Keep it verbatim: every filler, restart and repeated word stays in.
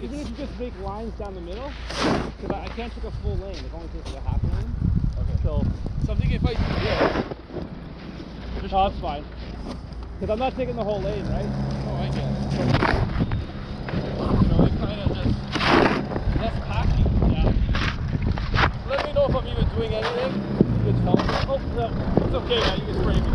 You think you just make lines down the middle? Because I, I can't take a full lane. It only takes like a half lane. Okay. So, so I'm thinking if I do this. oh, that's fine. Because I'm not taking the whole lane, right? Oh, I get it. You know, it kind of just less packy. Yeah. Let me know if I'm even doing anything. You can tell me. Oh, no, it's okay, man. You can spray me.